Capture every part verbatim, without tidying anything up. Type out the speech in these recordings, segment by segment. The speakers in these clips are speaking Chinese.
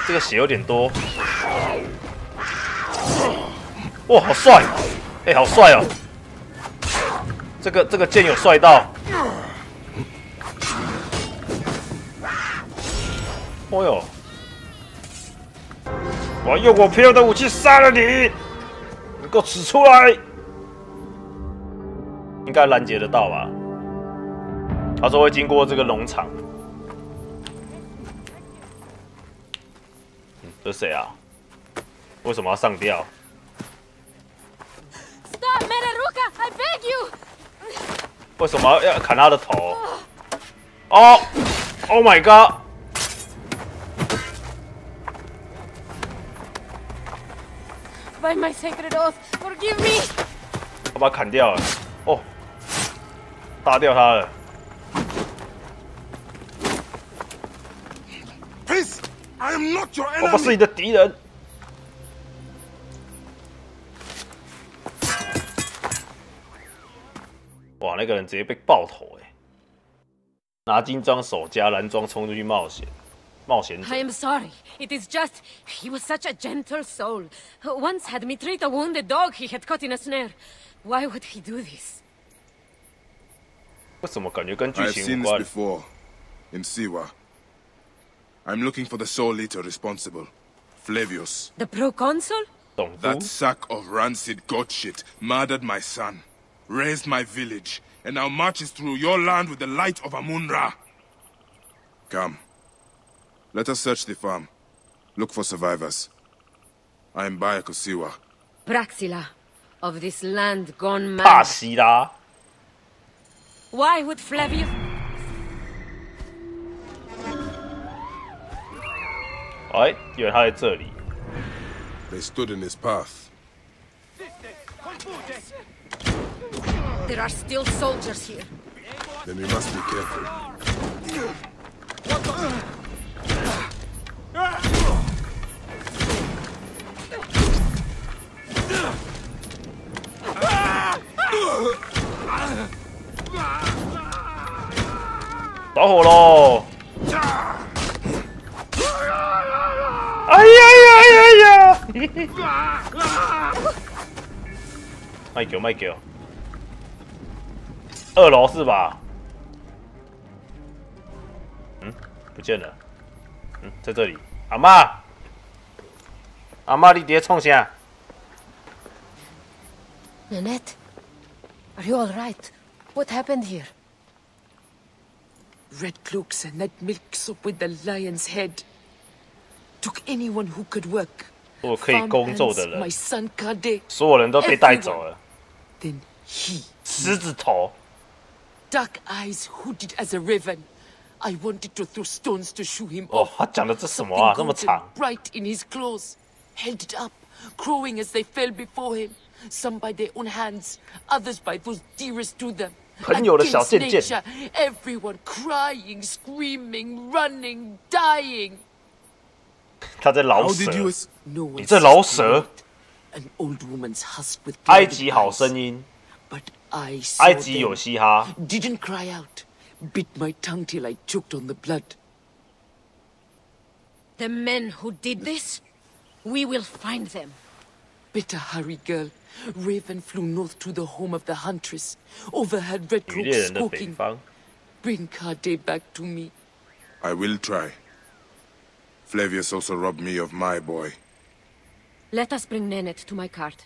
这个血有点多。哇，好帅！哎、欸，好帅哦！这个这个剑有帅到。哦呦！我要用我漂亮的武器杀了你！你给我使出来！应该拦截得到吧？他说会经过这个农场。嗯，这是谁啊？为什么要上吊 ？Stop, Meraruka! I beg you! 为什么要砍他的头？哦 ，Oh my god！ By my sacred oath, forgive me! 我把他砍掉了。哦，打掉他了。 Peace! I am not your enemy. 我不是你的敌人。哇，那个人直接被爆头哎！拿金装手加蓝装冲出去冒险，冒险者。 I am sorry. It is just he was such a gentle soul. Once had me treat a wounded dog he had caught in a snare. Why would he do this? 为什么感觉跟剧 I've 情 seen 无 this 关？ before, in Siwa. I'm looking for the soul leader responsible, Flavius. The proconsul? 总督 That sack of rancid goat shit murdered my son, razed my village, and now marches through your land with the light of Amun-Ra. Come. Let us search the farm. Look for survivors. I am Bayako Siwa. Praxila, of this land gone 帕 mad. 西拉。 Why would Flavius... 哎，原来他在这里。 They stood in his path. There are still soldiers here. Then we must be careful. 着火喽！哎呀呀呀呀！卖狗卖狗，二楼是吧？嗯，不见了。嗯，在这里。阿嬷，阿嬷，你伫创啥？ Nanette, are you all right? What happened here? Red cloaks and that milksop with the lion's head. Took anyone who could work. 所有可以工作的 My 人， son Kade. 所有人都被带走了。 Then he. 狮子头， Dark eyes hooded as a raven. I wanted to throw stones to shoo him 哦 off.， 他讲的这什么啊？那么 Golden, 长。 bright in his claws. Held it up, crowing as they fell before him. Some by their own hands, others by those dearest to them. 朋友的小贱贱。 Against nature, everyone crying, screaming, running, dying. 他在老 How 舍 did，you... es- No one 你这老舍。 An old woman's husk with 埃 bloody 及好 eyes. 声音， But I 埃 saw 及有 them, 嘻哈。 didn't cry out, bit my tongue till I choked on the blood. The men who did this? We will find them. Better hurry, girl. Raven flew north to the home of the huntress. Overheard red 女猎 cloaks 人的北 squawking. 方， Bring Kade back to me. I will try. Flavius also robbed me of my boy. Let us bring Nennet to my cart.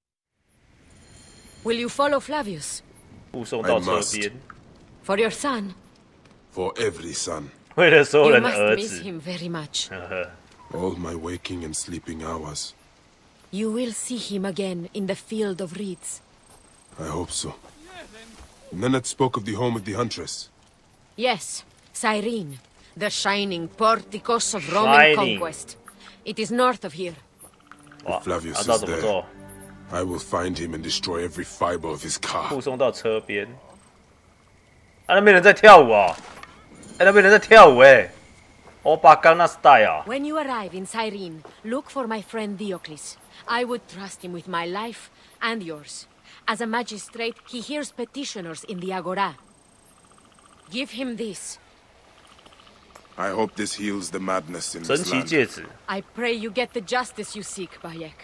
Will you follow Flavius? 护送到 I 车 must. 边， For your son? For every son. 为了所有 You 人的 must 儿 miss 子。 him very much. 呵呵， All my waking and sleeping hours. You will see him again in the field of reeds. I hope so. Nennet spoke of the home of the huntress. Yes, Cyrene, the shining porticos of Roman Shining. conquest. It is north of here. 哇， Flavius 他 is 知道怎么 there. 做， I will find him and destroy every fiber of his car. 护送到车边。啊，那边人在跳舞啊！哎，那边人在跳舞哎！欧巴刚那 style 啊！ When you arrive in Cyrene, look for my friend Diocles. I would trust him with my life and yours. As a magistrate, he hears petitioners in the Agora. Give him this. I hope this heals the madness in 神 this 奇 land. 戒指， I pray you get the justice you seek, Bayek.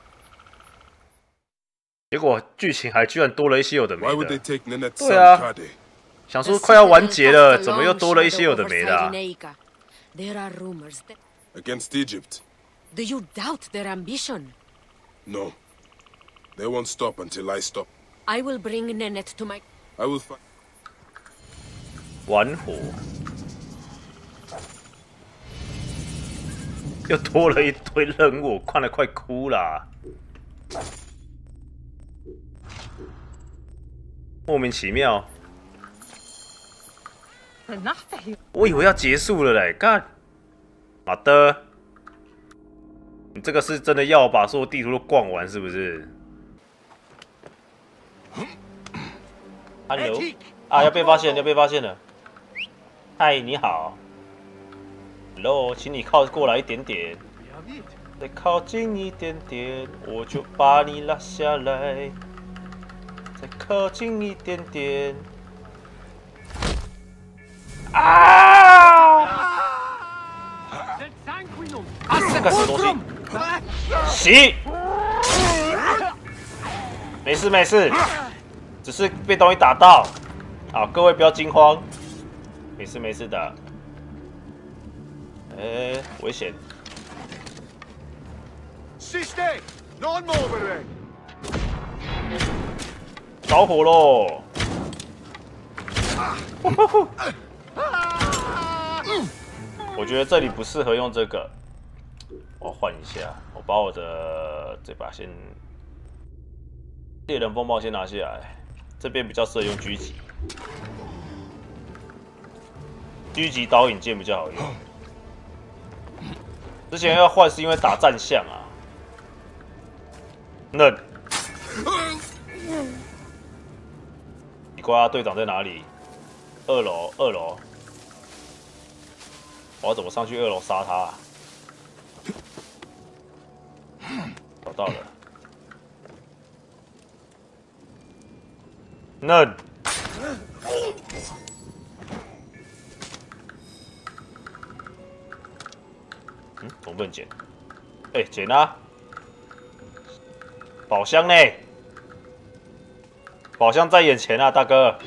结果剧情还居然多了一些有的 Why 没 would they 的。 take Nenet's 对 son 啊， Kade? 想说快要完结了，怎么又多了一些有的没的、啊？ There are rumors that... Against Egypt? Do you doubt their ambition? No. They won't stop until I stop. I will bring Nenet to my... I will fight. 玩火，又多了一堆任务，我看得快哭啦！莫名其妙，我以为要结束了嘞，干，妈的！你这个是真的要把所有地图都逛完是不是 ？Hello， 啊，要被发现，要被发现了！嗨，你好 ，Hello， 请你靠过来一点点，再靠近一点点，我就把你拉下来。再靠近一点点。啊！这个什么东西？洗！没事没事，只是被东西打到。好，各位不要惊慌，没事没事的。哎、欸，危险！ 着火喽！我觉得这里不适合用这个，我换一下，我把我的这把先猎人风暴先拿下来，这边比较适合用狙击，狙击导引剑比较好用。之前要换是因为打战象啊，嫩。 奇怪啊，队长在哪里？二楼，二楼。我要怎么上去二楼杀他、啊？找到了。嫩。嗯，怎么不能捡？哎、欸，捡啊！宝箱呢？ 宝箱在眼前啊，大哥！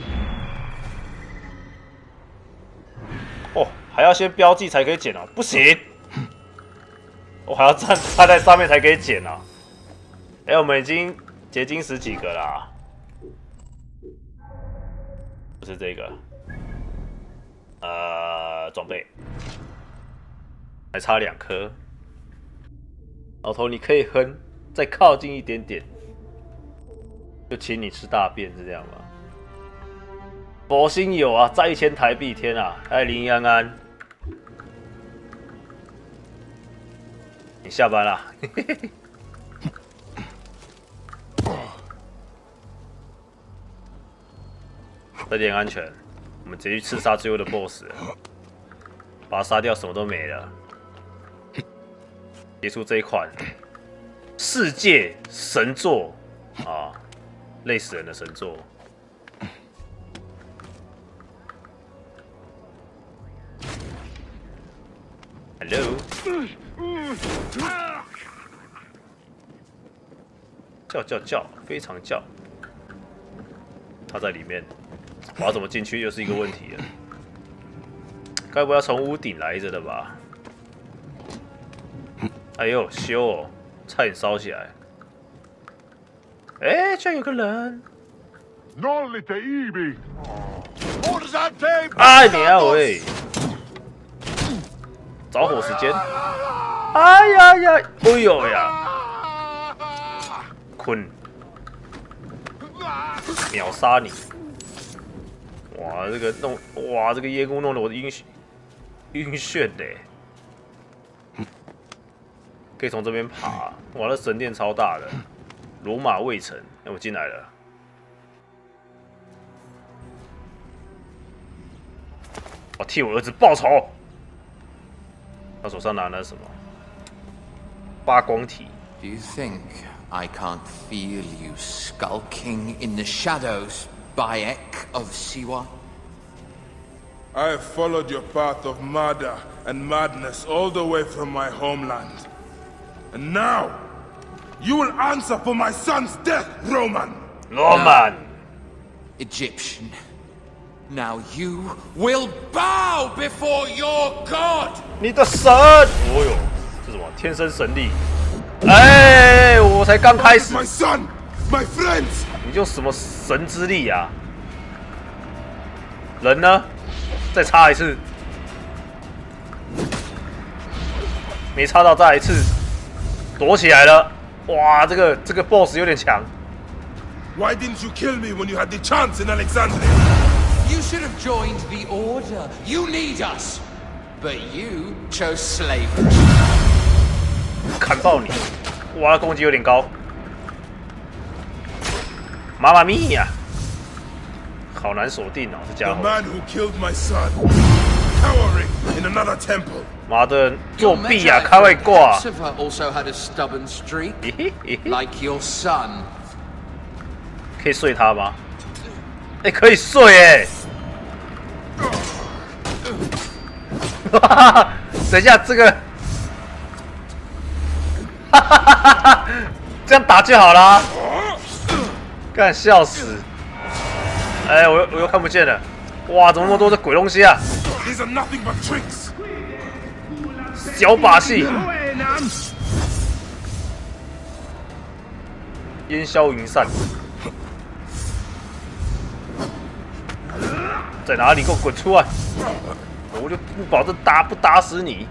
哦，还要先标记才可以捡啊，不行！我还要站站在上面才可以捡啊！哎、欸，我们已经结晶十几个啦，不是这个，呃，装备还差两颗。老头，你可以哼，再靠近一点点。 就请你吃大便是这样吗？佛心有啊，在一千台币，天啊！哎，林安安，你下班啦？这点安全，我们直接去刺杀最后的 BOSS， 把他杀掉，什么都没了，结束这一款世界神作啊！ 累死人的神作。Hello， 叫叫叫，非常叫。他在里面，我要怎么进去又是一个问题了。该不要从屋顶来着的吧？哎呦，修哦，差点烧起来。 哎，居然有个人！哎，你啊喂！着火时间！哎呀呀！哎呦呀！困！秒杀你！哇，这个弄哇，这个烟雾弄得我晕晕眩的。可以从这边爬！哇，那神殿超大的。 罗马卫城，哎，我进来了。我替我儿子报仇。他手上拿的是什么？发光体。 Do you think I can't feel you skulking in the shadows, Bayek of Siwa? I have followed your path of murder and madness all the way from my homeland. And now, you will answer for my son's death, Roman! Roman! Egyptian. Now you will bow before your god! 你的神！哦哟，这什么天生神力？哎，我才刚开始。 My son! My friends! 你就什么神之力啊？人呢？再插一次，没插到，再来一次，躲起来了。哇，这个这个 boss 有点强。 Why didn't you kill me when you had the chance in Alexandria? You should have joined the Order. You need us. But you chose slavery. 砍爆你！哇，攻击有点高。妈妈咪呀！好难锁定哦，这家 The 伙。 man who killed my son, cowering in another temple. 妈的，作弊呀、啊，开外挂。 also had a stubborn streak, 嘿嘿嘿嘿 like your son. 可以睡他吗？哎、欸，可以睡哎、欸！等一下，这个，哈哈哈哈，这样打就好啦。干，笑死！哎、欸，我又我又看不见了。哇，怎么那么多这鬼东西啊？ These are nothing but tricks. 小把戏。烟消云散。 在哪里？给我滚出来！我就不保证打不打死你。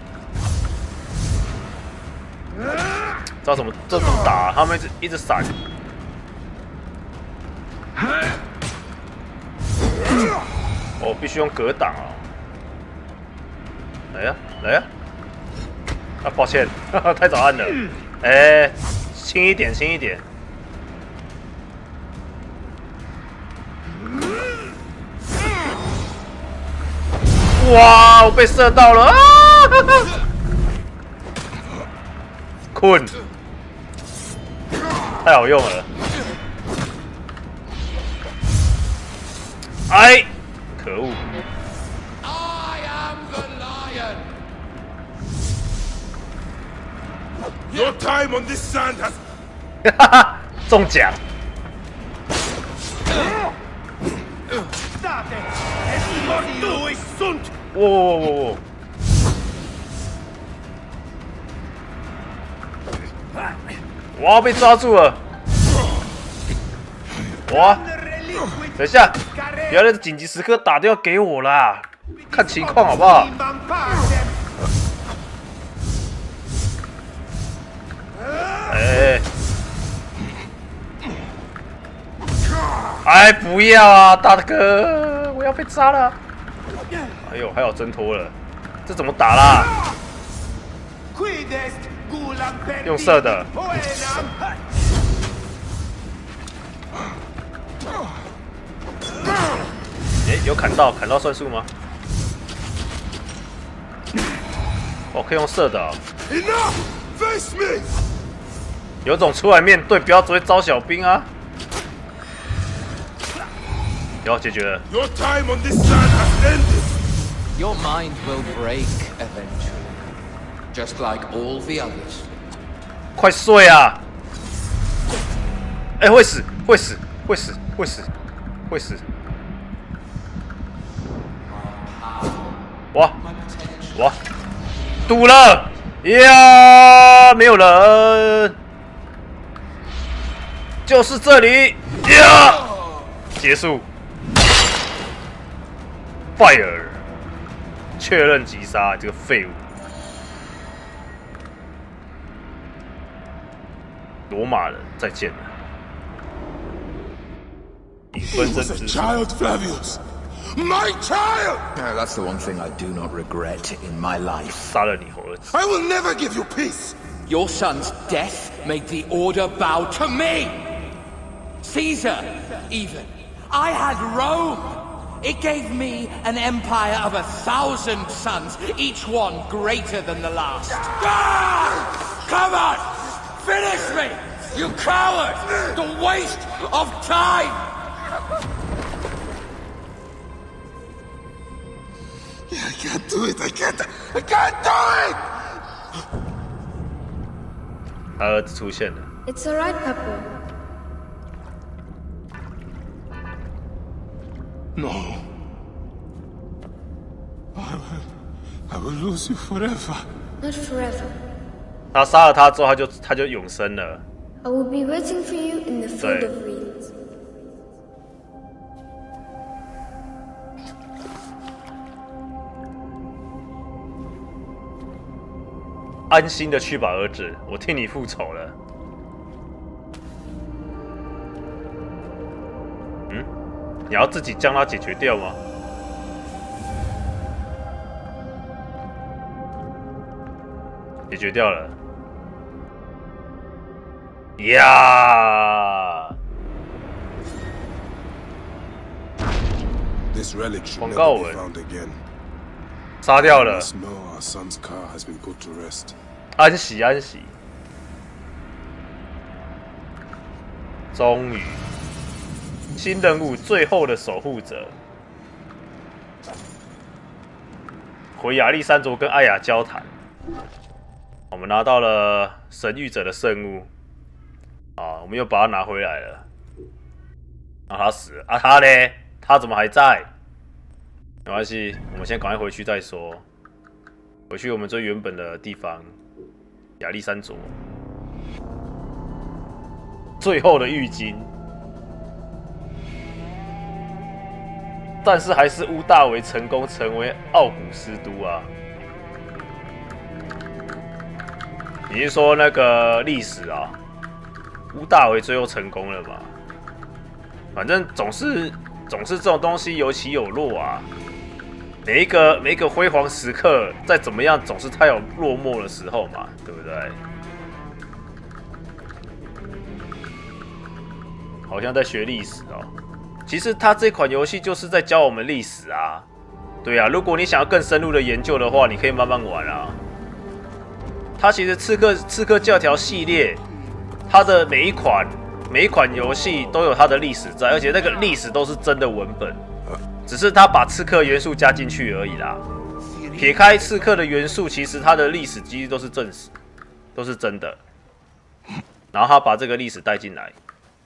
知道怎么这怎么打、啊？他们一直一直闪。哦，必须用格挡啊！来呀、啊，来呀、啊！啊，抱歉，太早按了。哎、欸，轻一点，轻一点。 哇！我被射到了啊！困，太好用了。哎，可恶！ I am the lion. Your time on this sand has. 哈哈，中奖！哇哇哇哇！哇，被抓住了！哇！等一下，不要在紧急时刻打电话给我啦，看情况好不好？哎，哎，不要啊，大哥，我要被杀了！哎呦，还有挣脱了，这怎么打啦？用射的。哎，有砍到，砍到算数吗？哦，可以用射的、哦。 Enough! Face me! 有种出来面对，不要只会招小兵啊！有解决了。 Your time on this sand has ended. Your mind will break eventually, just like all the others. 快睡啊！哎、欸，会死，会死，会死，会死，会死！哇哇，堵了！呀，没有人，就是这里！呀，结束 ，fire， 确认击杀这个废物。 罗马人，再见了。你分身之术。 Child Flavius, my child. No, that's the one thing I do not regret in my life. 杀了你儿子。 I will never give you peace. Your son's death made the Order bow to me. Caesar, even. I had Rome. It gave me an empire of a thousand sons, each one greater than the last. Ah! Come on! Finish me! You coward! The waste of time! I can't do it. I can't. I can't do it. 他儿子出现了。 It's alright, Papu. No. I will, I will lose you forever. Not forever. 他杀了他之后，他就他就永生了。 I will be waiting for you in the field of reeds. 安心的去吧，儿子，我替你复仇了。嗯，你要自己将它解决掉吗？解决掉了。呀！ This relic should 广告 never 文 be found again. 杀掉了， Must know our son's car has been put to rest. 安息安息。终于，新任务最后的守护者，回亚历山卓跟艾雅交谈。我们拿到了神谕者的圣物，啊，我们又把它拿回来了。啊，他死了啊，他嘞？他怎么还在？没关系，我们先赶快回去再说。回去我们最原本的地方，亚历山卓。最后的浴巾，但是还是乌大维成功成为奥古斯都啊！你是说那个历史啊？乌大维最后成功了嘛？反正总是总是这种东西有起有落啊。每一个每一个辉煌时刻，再怎么样，总是它有落寞的时候嘛，对不对？好像在学历史哦。其实它这款游戏就是在教我们历史啊。对啊，如果你想要更深入的研究的话，你可以慢慢玩啊。它其实刺客刺客教条系列，它的每一款每一款游戏都有它的历史在，而且那个历史都是真的文本，只是它把刺客元素加进去而已啦。撇开刺客的元素，其实它的历史几乎都是正史，都是真的。然后他把这个历史带进来，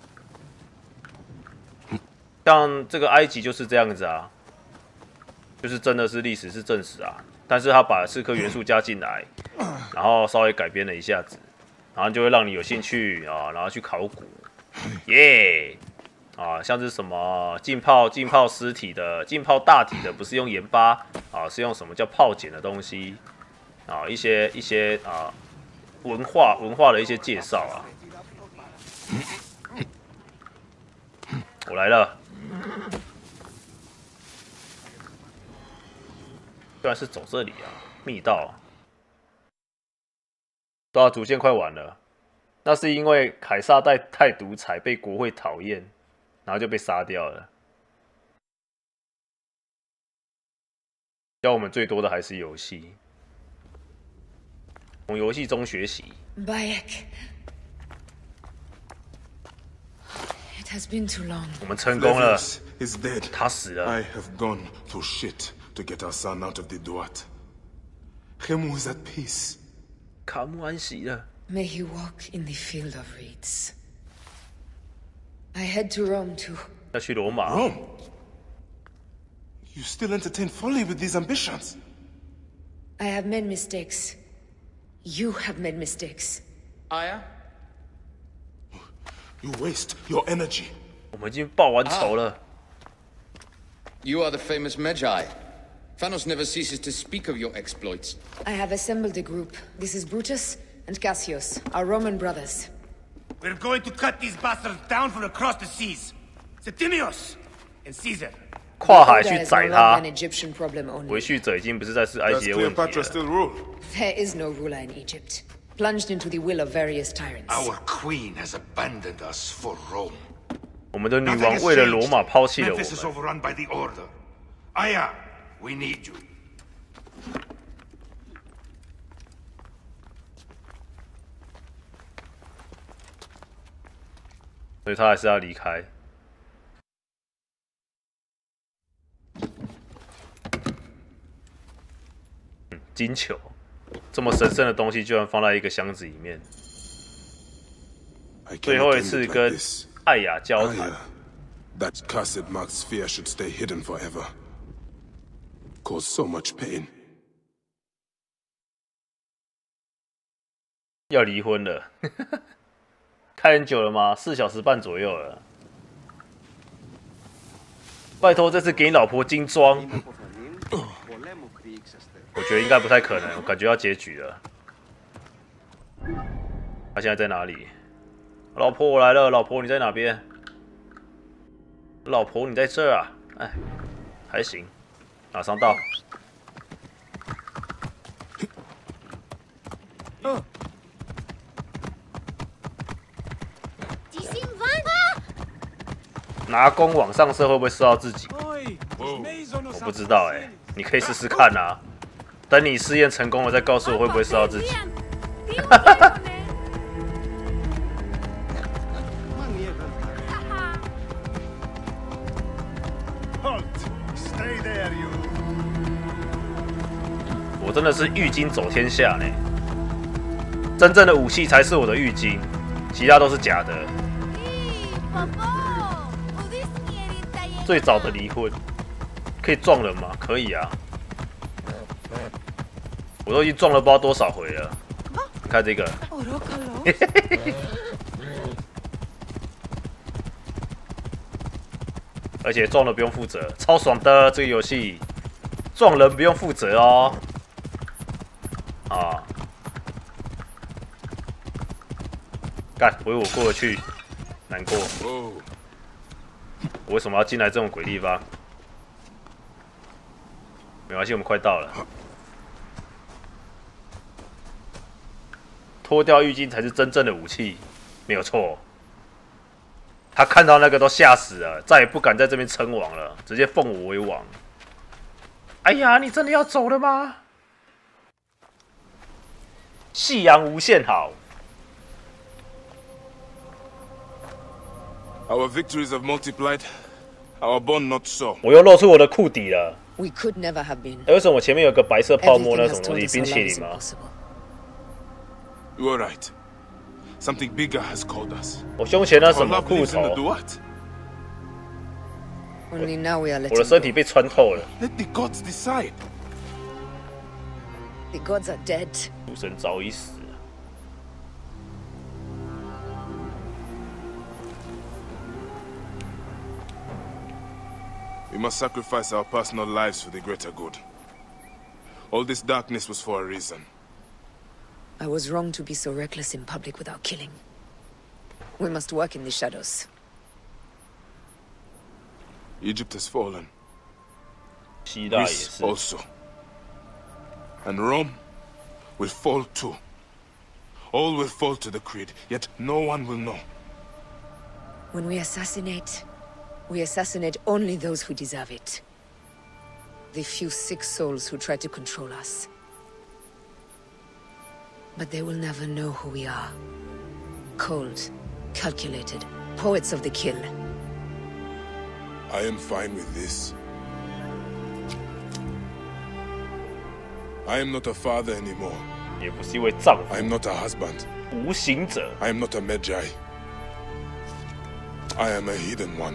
像这个埃及就是这样子啊，就是真的是历史是正史啊。但是他把刺客元素加进来，然后稍微改编了一下子，然后就会让你有兴趣啊，然后去考古，耶、yeah! 啊，像是什么浸泡浸泡尸体的、浸泡大体的，不是用盐巴啊，是用什么叫泡碱的东西啊，一些一些啊文化文化的一些介绍啊。我来了。居然是走这里啊，密道。对啊，主线快完了。那是因为凯撒带太独裁，被国会讨厌，然后就被杀掉了。教我们最多的还是游戏，从游戏中学习。 Bayek. It has been too long. 我们成功了。 Flavius is dead. 他死了。 I have gone through shit to get our son out of the Duat. Khemu is at peace. 卡木安息了。 May he walk in the field of reeds. I head to Rome too. 要去罗马。 Rome? You still entertain folly with these ambitions? I have made mistakes. You have made mistakes. Aya? You waste your energy. 我们已经报完仇了。 You are the famous Magi. Thanos never ceases to speak of your exploits. I have assembled a group. This is Brutus and Cassius, our Roman brothers. We're going to cut these bastards down from across the seas. Septimius and Caesar. 跨海去 Order is no 宰 longer 他 an。Egyptian problem only. 维续者已经不是再是埃 Does 及的问题 Cleopatra 了。 still rule? There is no ruler in Egypt. Plunged into the will of various tyrants. Our queen has abandoned us for Rome. 我们的女 Nothing 王 has 为了罗马 changed. 抛弃了我 Memphis is 们。 overrun by the Order. Aya, we need you. 所以他还是要离开。 金球，这么神圣的东西居然放在一个箱子里面。最后一次跟艾雅交谈。 That cursed marked sphere should stay hidden forever. Cause so much pain. 要离婚了，开很久了吗？四小时半左右了。拜托，这次给你老婆精装。我觉得应该不太可能，我感觉要结局了。他现在在哪里？老婆，我来了，老婆你在哪边？老婆你在这儿啊？哎，还行，马上到。 嗯。 拿弓往上射会不会射到自己？我不知道哎、欸，你可以试试看啊。等你试验成功了再告诉我会不会射到自己。我真的是浴巾走天下呢、欸，真正的武器才是我的浴巾，其他都是假的。 最早的离婚可以撞人吗？可以啊，我都已经撞了不知道多少回了。你看这个，而且撞了不用负责，超爽的这个游戏，撞人不用负责哦。啊，干，唯我过得去，难过。 我为什么要进来这种鬼地方？没关系，我们快到了。脱掉浴巾才是真正的武器，没有错。他看到那个都吓死了，再也不敢在这边称王了，直接奉我为王。哎呀，你真的要走了吗？夕阳无限好。 Our victories have multiplied, our bond not so. 我又露出我的裤底了。 We could never have been. 哎，为什么我前面有个白色泡沫那什么东西？冰淇淋吗 ？You are right. Something bigger has called us. 我胸前那什么裤头？ Only now we are letting 我的身体被穿透了。 Let the gods decide. The gods are dead. 主神早已死。 We must sacrifice our personal lives for the greater good. All this darkness was for a reason. I was wrong to be so reckless in public without killing. We must work in the shadows. Egypt has fallen. Greece also. And Rome will fall too. All will fall to the creed, yet no one will know. When we assassinate, we assassinate only those who deserve it. The few sick souls who try to control us. But they will never know who we are. Cold, calculated, poets of the kill. I am fine with this. I am not a father anymore. 也不是一位丈夫。 I am not a husband. 无形者。 I am not a Medjay. I am a hidden one.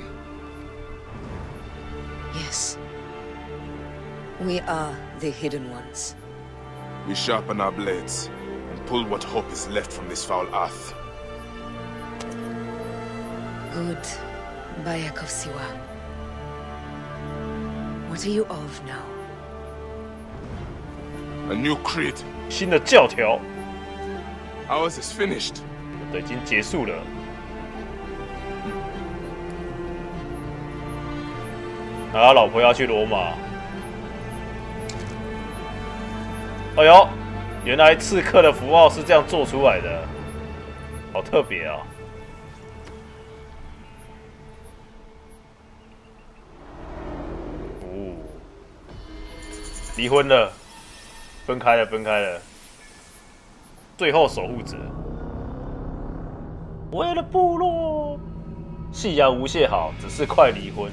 Yes. We are the hidden ones. We sharpen our blades and pull what hope is left from this foul earth. Good. Bayek of Siwa. What are you of now? A new creed. 新的教条。 Ours is finished. 已经结束了。他老婆要去罗马。哎呦，原来刺客的符号是这样做出来的，好特别啊！哦，离婚了，分开了，分开了。最后守护者，为了部落，夕阳无限好，只是快离婚。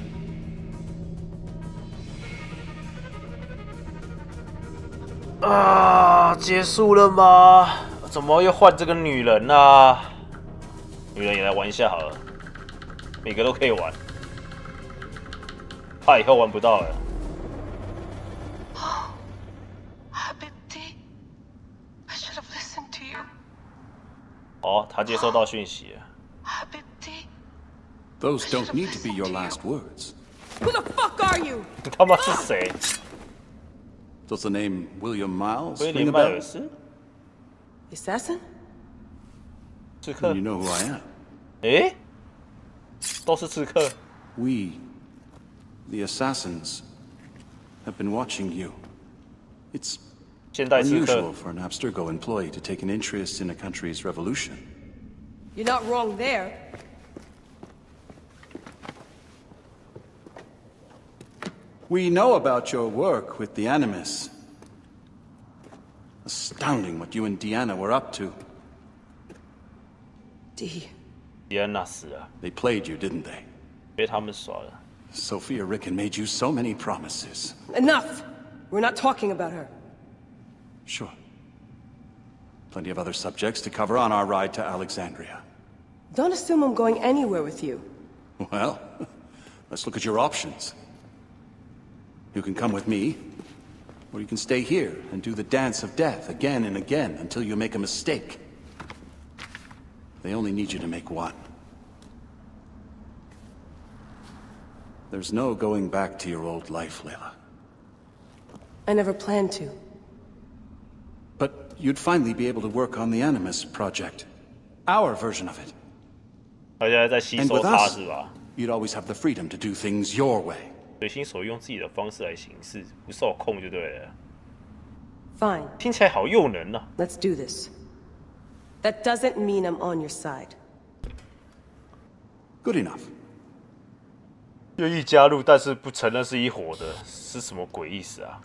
啊，结束了吗？怎么又换这个女人啊？女人也来玩一下好了，每个都可以玩，怕以后玩不到了。哦，他接收到讯息了。 Those don't need to be your last words. Who the fuck are you? 你他妈是谁？ Does the name William Miles 威 ring 廉 a 迈尔 bell? 斯， Assassin? 刺客。 You know who I am? 诶，都是刺客。 We, the assassins, have been watching you. It's 现代刺客。 unusual for an Abstergo employee to take an interest in a country's revolution. You're not wrong there. We know about your work with the Animus. Astounding what you and Deanna were up to. D. 迪安娜死了， They played you, didn't they? 被他们耍了。 Sophia Ricken made you so many promises. Enough! We're not talking about her. Sure. Plenty of other subjects to cover on our ride to Alexandria. Don't assume I'm going anywhere with you. Well, let's look at your options. You can come with me, or you can stay here and do the dance of death again and again until you make a mistake. They only need you to make one. There's no going back to your old life, Layla. I never planned to. But you'd finally be able to work on the Animus project. Our version of it. 他现在在吸 And 收 with 他 us, 是吧？ you'd always have the freedom to do things your way. 随心所欲用自己的方式来行事，不受控就对了。 Fine. 听起来好诱人啊！ Let's do this. That doesn't mean I'm on your side. Good enough. 愿意加入，但是不承认是一伙的，是什么鬼意思啊？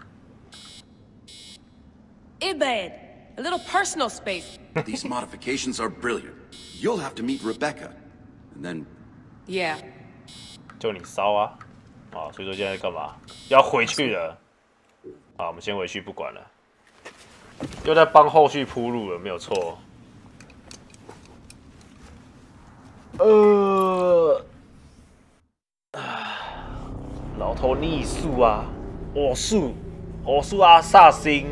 Ibed! A little personal space. These modifications are brilliant. You'll have to meet Rebecca. And then... Yeah. 就你烧啊！啊，所以说现在干嘛？要回去了。好，我们先回去不管了。又在帮后续铺路了，没有错。呃，老头逆术啊，偶术，偶术阿萨星。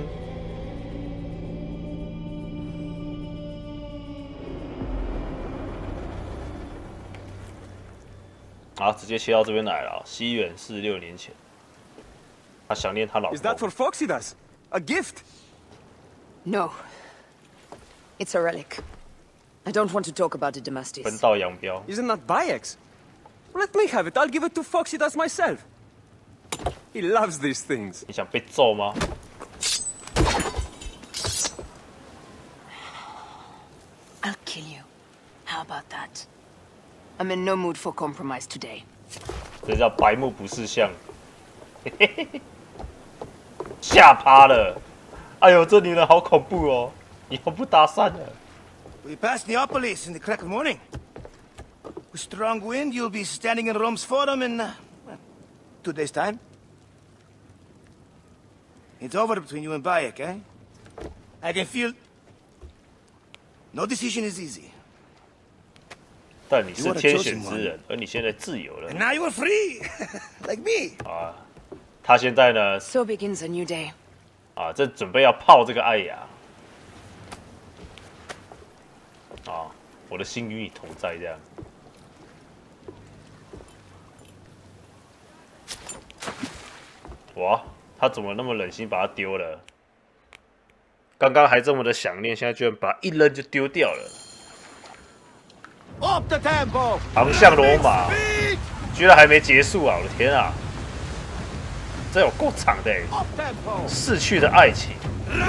好，直接切到这边来了。西元四十六年前，他想念他老婆。 Is that for Foxidas? A gift? No. It's a relic. I don't want to talk about it, Damastis. 分道扬镳。 Isn't that Bayek's? Let me have it. I'll give it to Foxidas myself. He loves these things. 你想被揍吗？ I'll kill you. How about that? I'm in no mood for compromise today. 这叫白目不识相，吓趴了。哎呦，这女人好恐怖哦！以后不搭讪了。 We passed Neapolis in the crack of morning. With strong wind, you'll be standing in Rome's Forum in uh, well, two days' time. It's over between you and Bayek, eh? I can feel. No decision is easy. 但你是天选之人，而你现在自由了。 And now you are free, like me. 啊，他现在呢？ So begins a new day. 啊，正准备要泡这个艾雅。啊，我的心与你同在，这样。哇，他怎么那么忍心把它丢了？刚刚还这么的想念，现在居然把它一扔就丢掉了。 Up the tempo. 航向罗马，居然还没结束啊！我的天啊，这有够长的哎！逝去的爱情，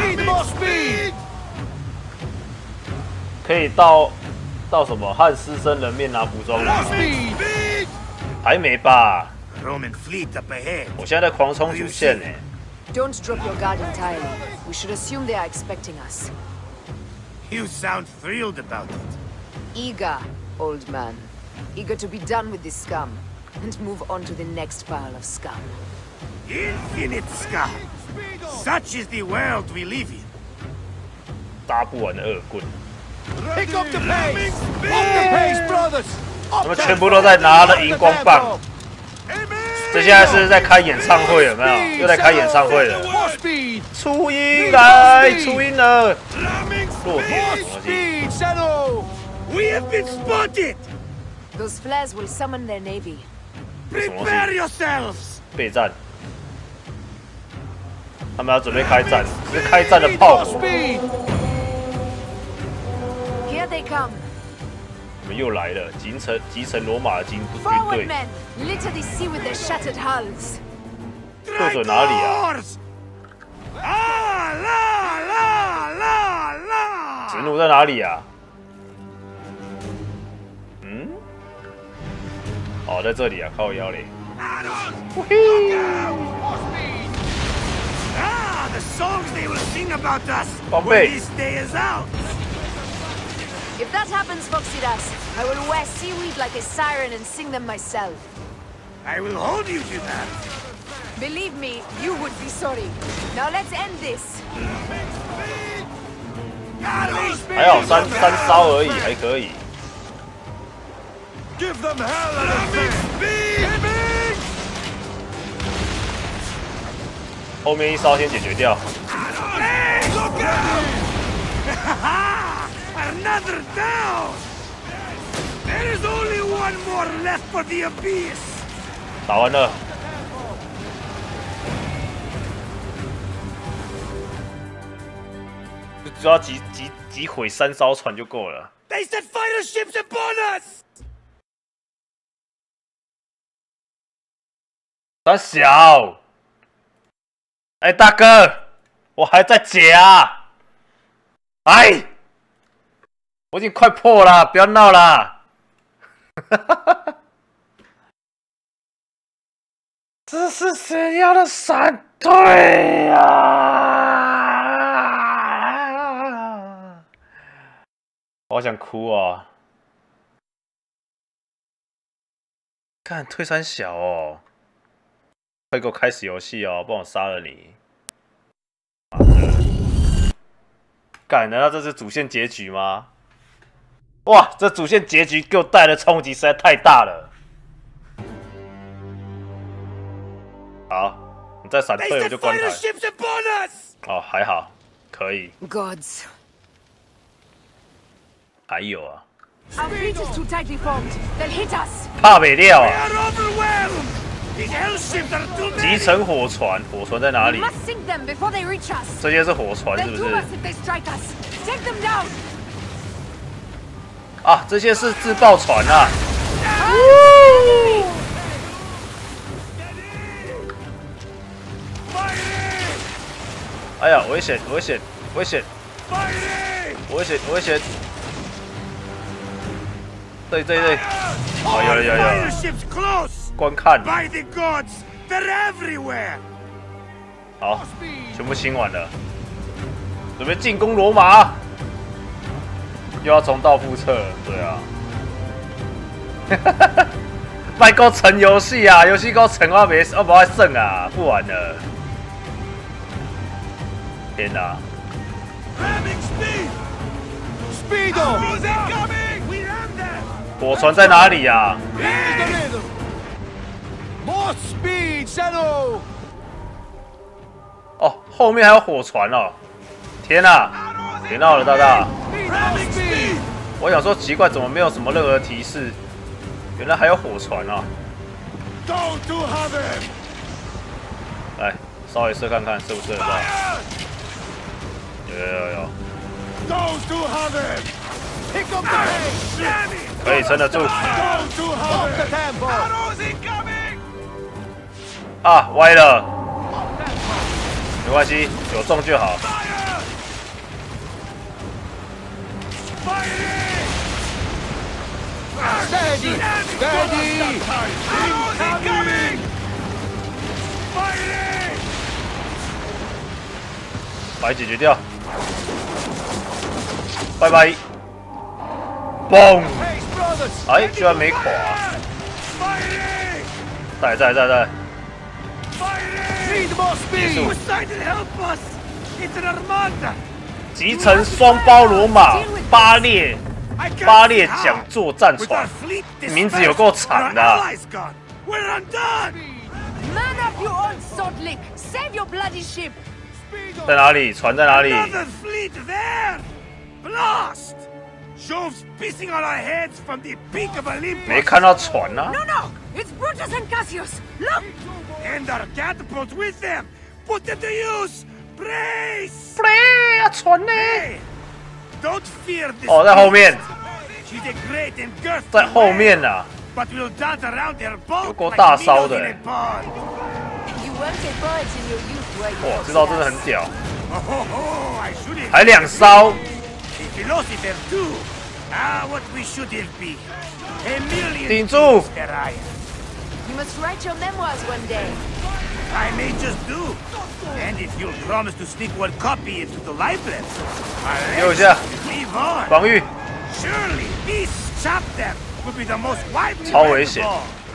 可以到到什么和狮身人面拿服装了？还没吧？ Roman fleet up ahead. 我现在在狂冲主线呢。 Don't drop your guard entirely. We should assume they are expecting us. You sound thrilled about it. Eager, old man. Eager to be done with this scum and move on to the next pile of scum. Infinite scum. Such is the world we live in. 搭不完的恶棍。 Pick up the pace! Up the pace, brothers! 他们全部都在拿着荧光棒。这现在是在开演唱会，有没有？又在开演唱会了。初音来，初音了。落点什么东西？ We have been spotted! Those flares will summon their navy. Prepare yourselves! 备战。他们要准备开战，是开战的炮火。 Here they come. 我们又来了，集成集成罗马的军军 Forward 队。 men, litter the sea with their shattered hulls. 对准哪里啊？ Ah, la, la, la, la. 直弩在哪里啊？嗯？哦，在这里啊，靠腰嘞。 Ah, the songs they will sing about us 宝 when 贝， this day is out. If that happens, Foxidas, I will wear seaweed like a siren and sing them myself. I will hold you to that. Believe me, you would be sorry. Now let's end this. 还好三三烧而已，还可以。 Give them hell and a speed! 后面一烧先解决掉。 Hey, look out! Another down! There is only one more left for the abyss! 打完了。只要击击击毁三艘船就够了。 They set fighter ships upon us! 三小，哎、欸，大哥，我还在夹，哎，我已经快破了，不要闹了。这是谁要的闪退呀、啊？我好想哭啊！看退三小哦。 快给我开始游戏哦！不然我杀了你！妈的！干，难道这是主线结局吗？哇，这主线结局给我带来的冲击实在太大了。好，你再闪退我就关台。哦，还好，可以。 Gods. 还有啊。 Our fleet is too tightly formed. They'll hit us. 怕北料啊！ 集成火船，火船在哪里？这些是火船是不是？啊，这些是自爆船啊！哎呀，危险，危险，危险！危险，危险！对对对，哦，有了有了有了。 观看，好，全部清完了，准备进攻罗马，又要重蹈覆辙了，对啊，卖够成游戏啊，游戏够成我没我不爱胜啊，不玩了，天哪！ 火船在哪里呀、啊？ More speed, Shadow! 哦，后面还有火船哦！天哪，别闹了，大大！我想说奇怪，怎么没有什么任何提示？原来还有火船啊！来，稍微射看看，射不射得到？有有有有！可以撑得住。啊，歪了，没关系，有中就好。 Steady, steady. 把它解决掉，拜拜。嘣！哎，居然没垮。在在在在。 结束。 help us! It's an armada! 集成双胞罗马巴列巴列讲座战船，名字有够长的、啊。 We're undone! Man up your own salt lick! Save your bloody ship! 在哪里？船在哪里？ Another fleet there! Blast! Jove's pissing on our heads from the peak of Olympus! 没看到船啊 No, no! It's Brutus and Cassius! Look! And our catapults with them! Put them to use! Brace! Brace 啊，船呢 Don't fear this. 哦，在后面。 She's a great and girthy 在后面啊。 But we'll dance around their boat 有够大烧的、欸。 You weren't a poet in your youth, were you? 哇，这招真的很屌。 Oh, I should 还两艘。 The philosopher too. Ah, what we should it be? A million. 顶住。 You must write your memoirs one day. I may just do. And if you'll promise to sneak one copy into the library, 给我一下。 leave on. 防御。 Surely this chapter will be the most widely 超危险。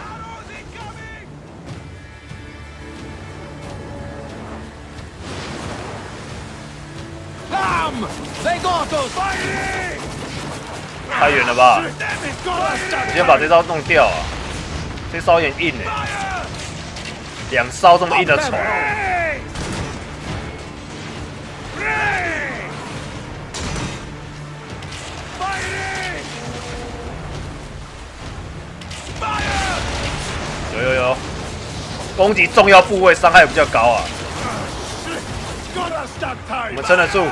太远了吧！你先把这招弄掉啊！这招有点硬哎，两艘这么硬的船。有有有，攻击重要部位伤害比较高啊。我们撑得住。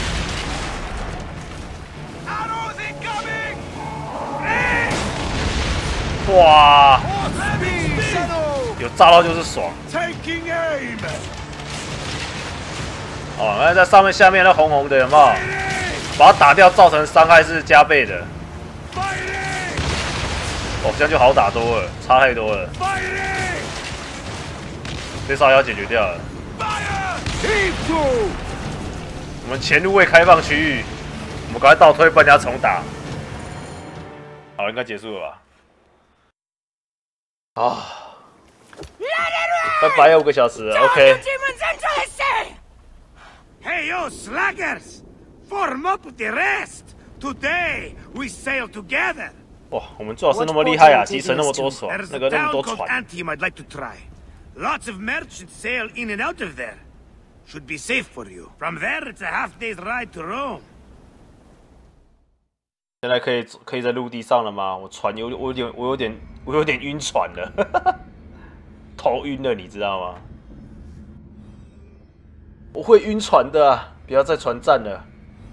哇！有炸到就是爽。哦，那在上面、下面那红红的有没有？把它打掉，造成伤害是加倍的。哦，这样就好打多了，差太多了。这招要解决掉了。我们前路未开放区域，我们赶快倒退，不然人家重打。好，应该结束了吧？ 啊！拜拜，要五个小时了 ，OK。 Hey, you slackers! Form up with the rest. Today we sail together. 哇，我们最好是那么厉害啊，集成那么多船，那个那么多船。 Antium I'd like to try. Lots of merchants sail in and out of there. Should be safe for you. From there, it's a half day's ride to Rome. 现在可以可以在陆地上了吗？我船有我有点我有点我有点晕船了，头晕了，你知道吗？我会晕船的、啊，不要再船战了。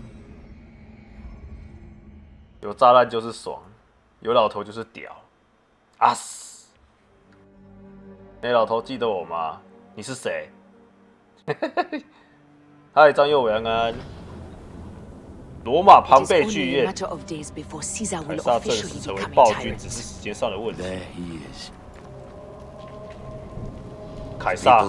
有炸弹就是爽，有老头就是屌。啊死！哎、欸，老头记得我吗？你是谁？嗨，张佑伟安安。 罗马庞贝剧院，凯撒正式成为暴君只是时间上的问题。凯撒，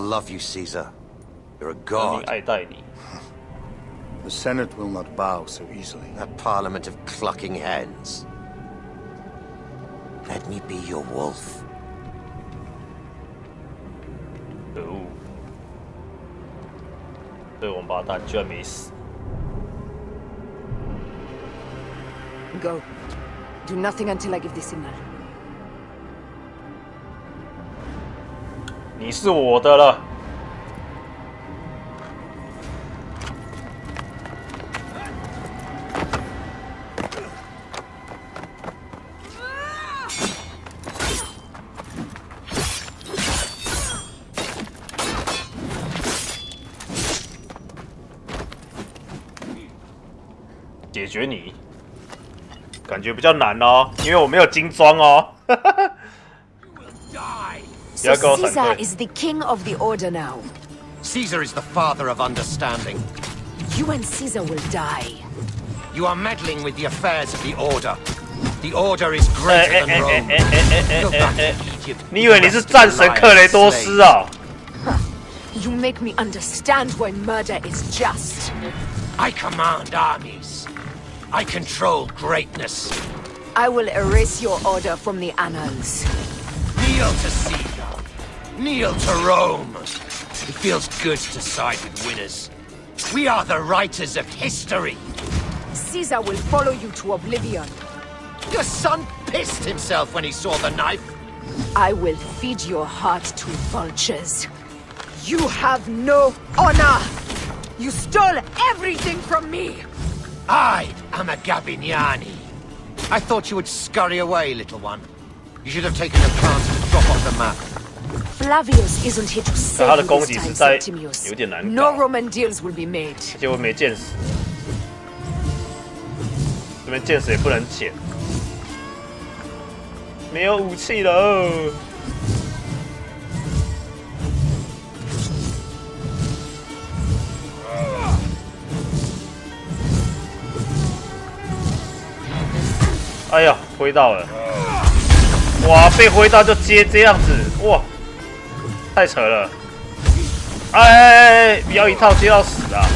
人民爱戴你。 The Senate will not bow so easily. A parliament of clucking hens. Let me be your wolf. 可恶！这个王八蛋居然没死。 Go. Do nothing until I give the signal. 你是我的了。解决你。 感觉比较难哦，因为我没有金装哦。 So Caesar is the king of the order now. Caesar is the father of understanding. You and Caesar will die. You are meddling with the affairs of the order. The order is greater than Rome. Go back to Egypt. 你以为你是战神克雷多斯啊 You make me understand why murder is just. I command armies. I control greatness. I will erase your order from the annals. Kneel to Caesar. Kneel to Rome. It feels good to side with winners. We are the writers of history. Caesar will follow you to oblivion. Your son pissed himself when he saw the knife. I will feed your heart to vultures. You have no honor! You stole everything from me! I am a Gabignani. I thought you would scurry away, little one. You should have taken a chance to drop off the map. Flavius isn't here to save you this time, Septimius. 有点难搞 No Roman deals will be made. 而且我没剑矢，这边剑矢也不能捡，没有武器了。哎呀，挥到了！哇，被挥到就接这样子，哇，太扯了！哎哎哎，不要一套接到死啊！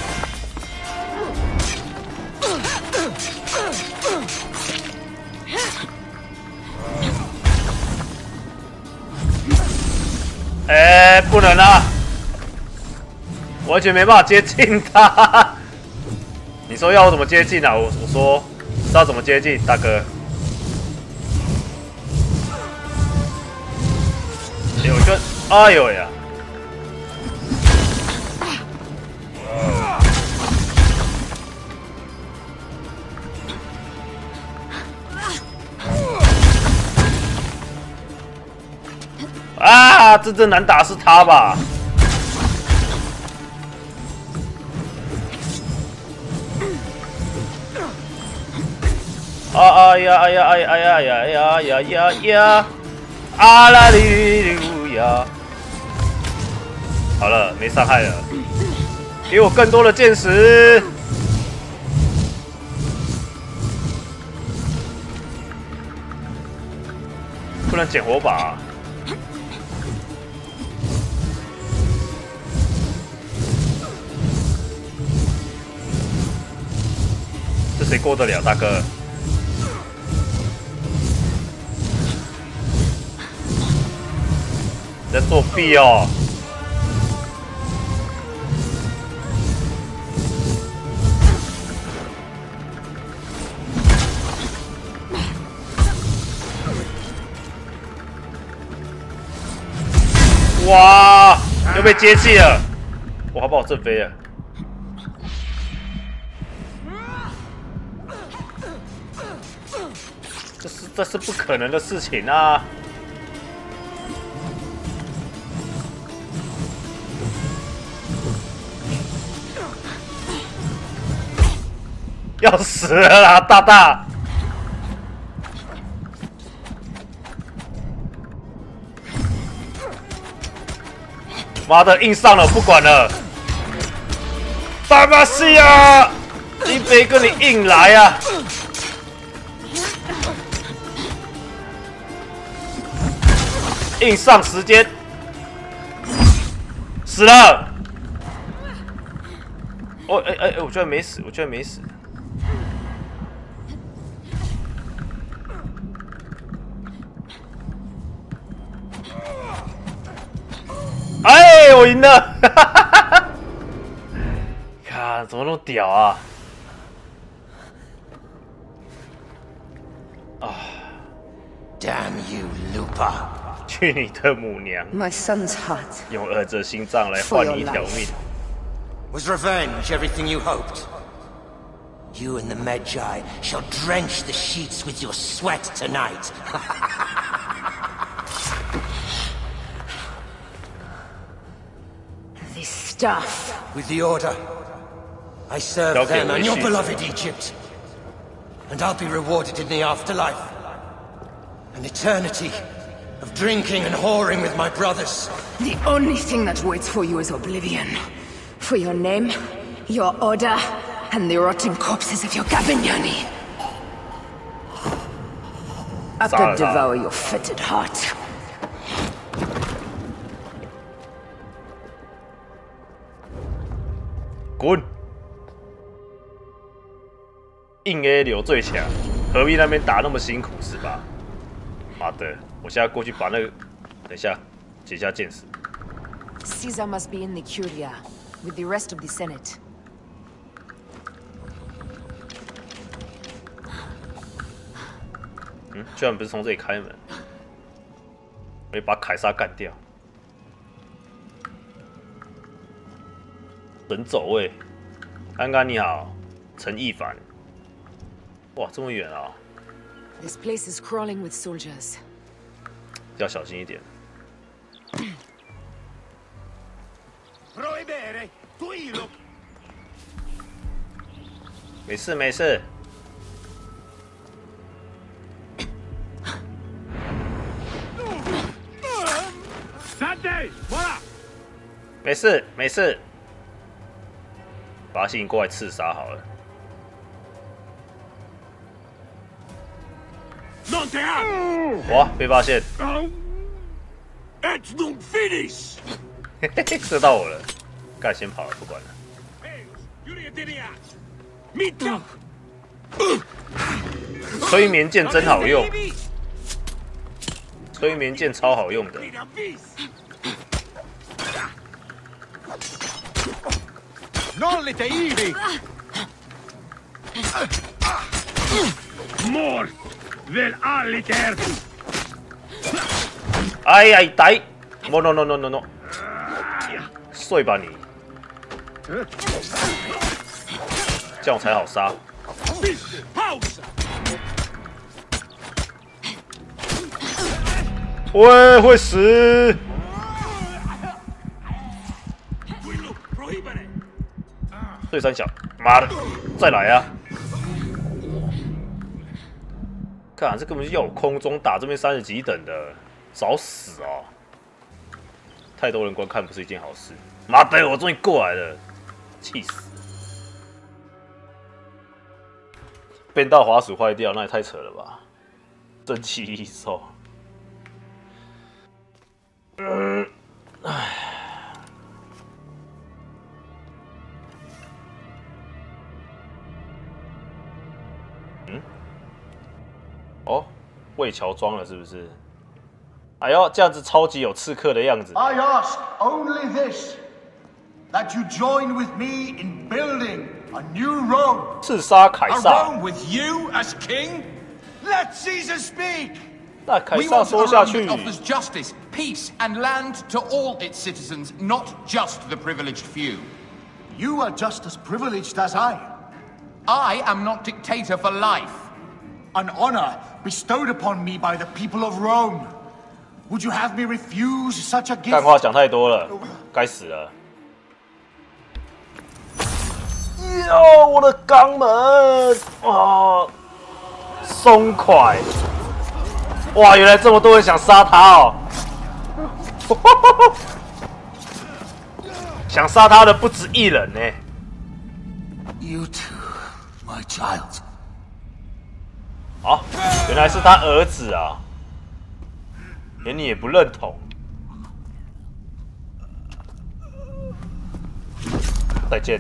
哎，不能啊！完全没办法接近他。你说要我怎么接近啊？我我说。 知道怎么接近，大哥？有一个，哎呦呀！啊，真正难打是他吧？ 啊啊呀哎呀哎呀哎呀呀呀呀呀呀！阿拉利路亚！好了，没伤害了，给我更多的剑矢！不能捡火把。这谁过得了，大哥？ 在作弊哦！哇，又被接气了！我还把我震飞了。这是这是不可能的事情啊！ 要死了啦，大大！妈的，硬上了，不管了！大马西亚，林北跟你硬来啊！硬上时间，死了！哦，哎哎哎，我居然没死，我居然没死！ 哎，我赢了！看，怎么那么屌啊！啊 ！Damn you, Lupa！ 去你的母娘 ！My son's heart， 用儿子心脏来换你一条命。 Was revenge everything you hoped? You and the Medjay shall drench the sheets with your sweat tonight. This stuff. With the Order, I serve okay, them and your beloved Egypt. And I'll be rewarded in the afterlife. An eternity of drinking and whoring with my brothers. The only thing that waits for you is oblivion. For your name, your order, and the rotting corpses of your Gabignani. I could devour your fetid heart. 滚！硬 A 流最强，何必那边打那么辛苦是吧？妈的！我现在过去把那个，等一下解一下剑矢。 Caesar must be in the Curia, with the rest of the Senate. 嗯，居然不是从这里开门，我得把凯撒干掉。神走位，安安你好，陈亦凡。哇，这么远啊！ This place is crawling with soldiers. 要小心一点。没事没事。没事没事，把他吸引过来刺杀好了。 哇！被发现，嘿嘿嘿，射到我了，该先跑了，不管了。催眠剑真好用，催眠剑超好用的。 More! Vel alliter! 哎呀，逮 ！No no no no no no！ 睡吧你！这样才好杀。喂，会死！对三小，妈的，再来啊！ 看，这根本就要我空中打，这边三十几等的，找死哦！太多人观看不是一件好事。妈的，我终于过来了，气死！变道滑鼠坏掉，那也太扯了吧！正气异兽。嗯，唉。 哦，魏桥装了是不是？哎呦，这样子超级有刺客的样子。 I ask only this: that you join with me in building a new Rome. 刺杀凯撒。 A Rome with you as king? Let Caesar speak. 那凯撒说下去。 We want a Rome that offers justice, peace, and land to all its citizens, not just the privileged few. You are just as privileged as I. I am not dictator for life. An honor bestowed upon me by the people of Rome. Would you have me refuse such a gift? 干话讲太多了，该死了！哟，我的肛门啊，松快！哇，原来这么多人想杀他哦！想杀他的不止一人呢。 You too, my child. 啊，原来是他儿子啊！连你也不认同。再见。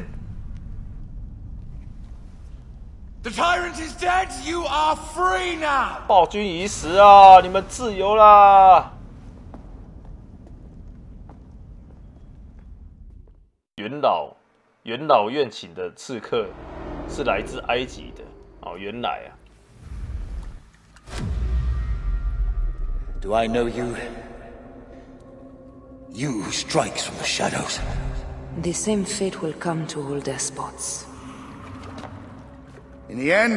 The tyrant is dead. You are free now. 暴君已死啊！你们自由啦！元老，元老院请的刺客是来自埃及的哦，原来啊。 Do I know you? You who strikes from the shadows. The same fate will come to all despots. In the end,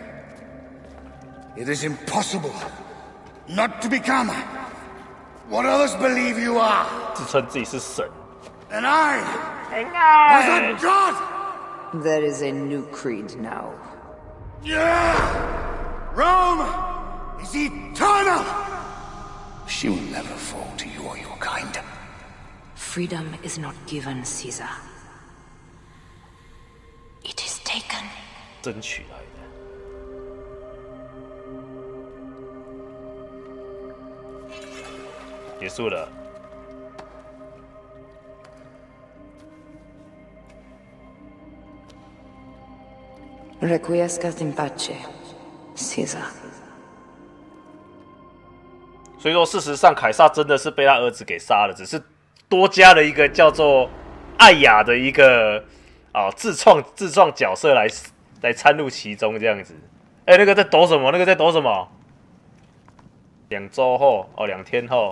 it is impossible not to become what others believe you are. 自称自己是神。 And I was a god. There is a new creed now. Yeah! Rome is eternal. She will never fall to you or your kind. Freedom is not given, Caesar. It is taken. 争取来的。结束了。 Requiescat in pace, Caesar. 所以说，事实上，凯撒真的是被他儿子给杀了，只是多加了一个叫做艾雅的一个啊自创自创角色来来参入其中这样子。哎、欸，那个在抖什么？那个在抖什么？两周后哦，两天后，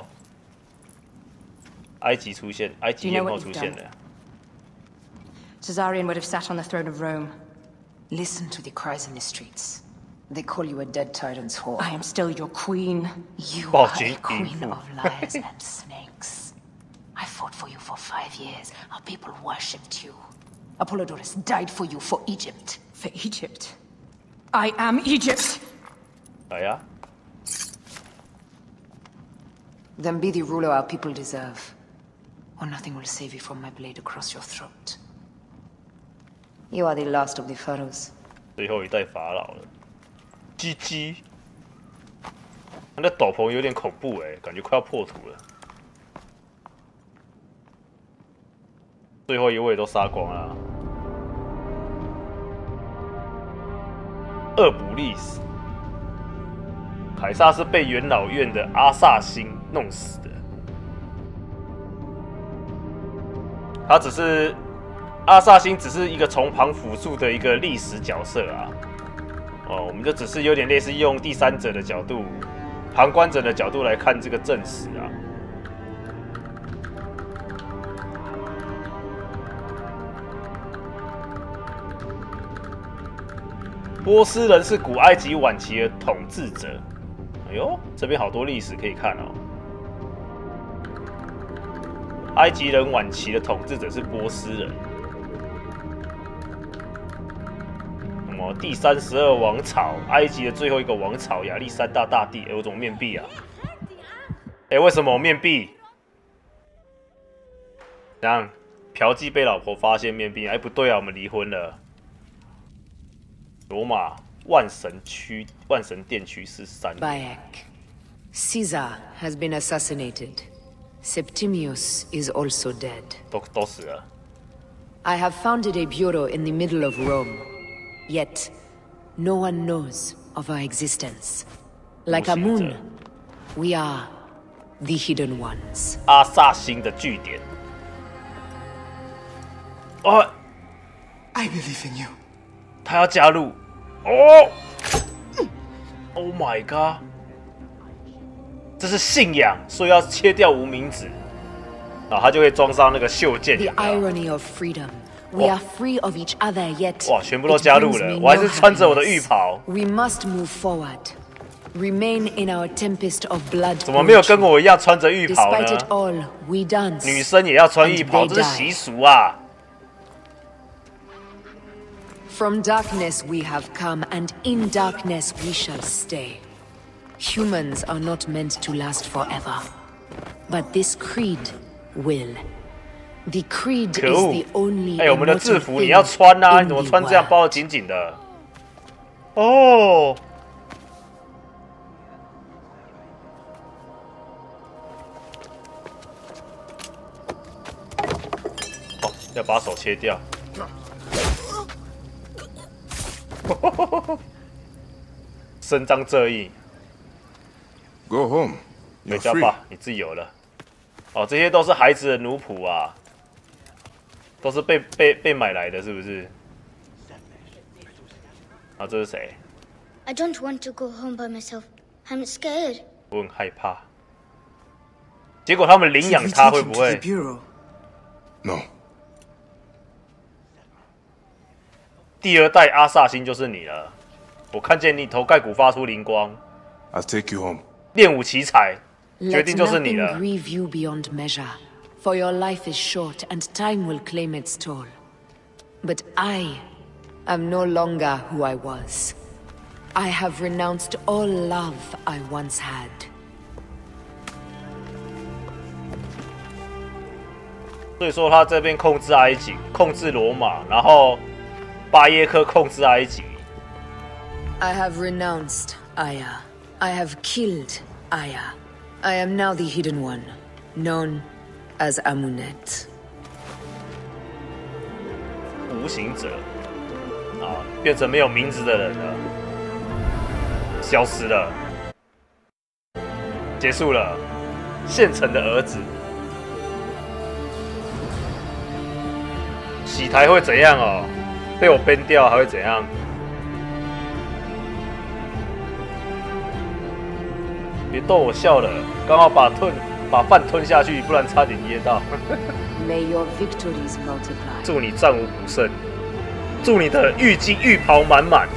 埃及出现，埃及艳后出现了。 Caesarion would have sat on the throne of Rome. Listen to the cries in the streets. They call you a dead tyrant's whore. I am still your queen. You are a queen of liars and snakes. I fought for you for five years. Our people worshipped you. Apollodorus died for you, for Egypt. For Egypt? I am Egypt! Oh, yeah? Then be the ruler our people deserve, or nothing will save you from my blade across your throat. You are the last of the pharaohs. 最后一代法老了。G G， 他的斗篷有点恐怖哎，感觉快要破土了。最后一位都杀光了。厄卜利斯，凯撒是被元老院的阿萨辛弄死的。他只是阿萨辛，只是一个从旁辅助的一个历史角色啊。哦，我们就只是有点类似用第三者的角度、旁观者的角度来看这个正史啊。波斯人是古埃及晚期的统治者。哎呦，这边好多历史可以看哦。埃及人晚期的统治者是波斯人。那么第三十二王朝，埃及的最后一个王朝亚历山大大帝。哎，我怎么面壁啊？哎，为什么我面壁？怎样？嫖妓被老婆发现面壁？哎，不对啊，我们离婚了。罗马万神区、万神殿区是三。 Bayek, Caesar has been assassinated. Septimius is also dead. 都都死了。 I have founded a bureau in the middle of Rome, yet no one knows of our existence. Like Amun, we are the hidden ones. 阿萨辛的据点。哦 I believe in you. 他要加入哦 ！Oh my god！ 这是信仰，所以要切掉无名指，然后他就会装上那个袖剑。 The irony of freedom. We are free of each other, yet 哇，全部都加入了，我还是穿着我的浴袍。 We must move forward. Remain in our tempest of blood. 怎么没有跟我一样穿着浴袍呢？ Despite it all, we dance. 女生也要穿浴袍，这是习俗啊。 From darkness we have come, and in darkness we shall stay. Humans are not meant to last forever. But this creed will. The creed is the only 哎，我们的制服你要穿啊！你怎么穿这样包得紧紧的？哦。哦，要把手切掉。 伸张正义。 Go home. 回家吧，你自由了。哦，这些都是孩子的奴仆啊，都是被被被买来的，是不是？啊，这是谁？ I don't want to go home by myself. I'm scared. 我很害怕。结果他们领养他会不会 ？No. 第二代阿萨辛就是你了。我看见你头盖骨发出灵光。 I'll take you home. 练武奇才，决定就是你了。 Let nothing grieve you beyond measure, for your life is short and time will claim its toll. But I am no longer who I was. I have renounced all love I once had. 所以说他这边控制埃及，控制罗马，然后。 巴耶克控制埃及。 I have renounced Aya. I have killed Aya. I am now the hidden one, known as Amunet. 无形者啊，变成没有名字的人了，消失了，结束了。现成的儿子洗台会怎样哦？被我 ban 掉还会怎样？别逗我笑了，刚好把吞把饭吞下去，不然差点噎到。 May your victories multiply. 祝你战无不胜，祝你的浴巾浴袍满满。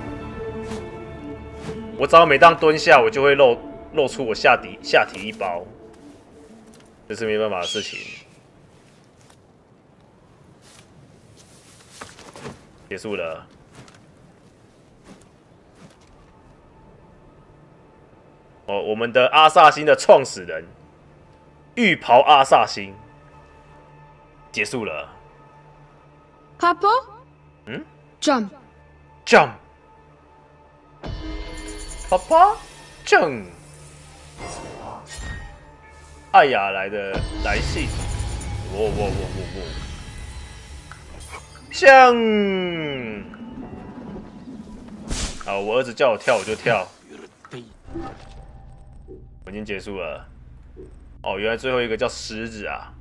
我只要每当蹲下，我就会露露出我下体下体一包，这是没办法的事情。结束了。哦，我们的阿萨辛的创始人，浴袍阿萨辛，结束了。 Papa? 嗯 Jump. Jump. 爸爸 Jump. 艾雅来的来信。喔喔喔喔喔。像。好，我儿子叫我跳我就跳。我已经结束了。哦，原来最后一个叫狮子啊。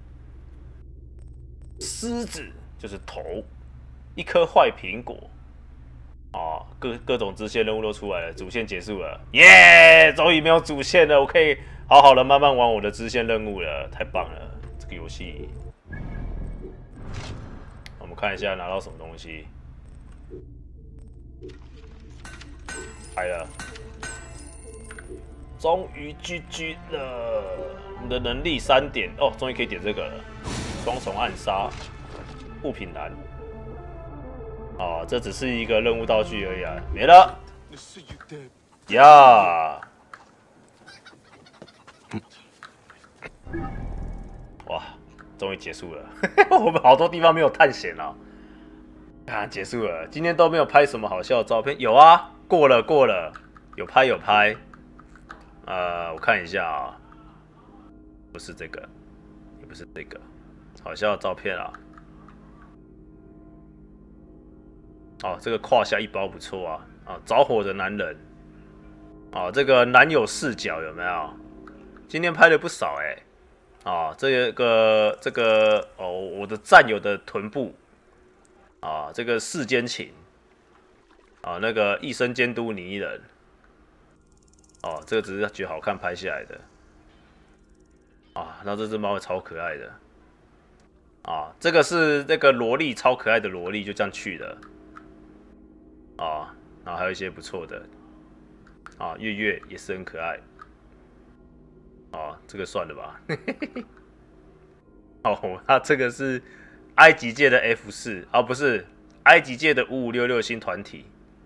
狮子就是头，一颗坏苹果。哦，各各种支线任务都出来了，主线结束了，耶！终于没有主线了，我可以好好的慢慢玩我的支线任务了，太棒了！这个游戏，我们看一下拿到什么东西。来了。终于 G G 了，我们的能力三点哦，终于可以点这个了。双重暗杀，物品栏。哦，这只是一个任务道具而已啊，没了。呀！哇，终于结束了。我们好多地方没有探险啊。啊，结束了，今天都没有拍什么好笑的照片。有啊，过了过了，有拍有拍。呃，我看一下啊，不是这个，也不是这个，好笑的照片啊。哦，这个胯下一包不错啊！啊，着火的男人，啊，这个男友视角有没有？今天拍了不少哎、欸，啊，这个这个哦，我的战友的臀部，啊，这个世间情，啊，那个一生监督你一人。哦，这个只是觉得好看拍下来的，啊，然后这只猫也超可爱的，啊，这个是那个萝莉，超可爱的萝莉，就这样去的，啊，然后还有一些不错的，啊，月月也是很可爱，啊，这个算了吧，哦，它这个是埃及界的 F 四，啊，不是埃及界的五五六六星团体。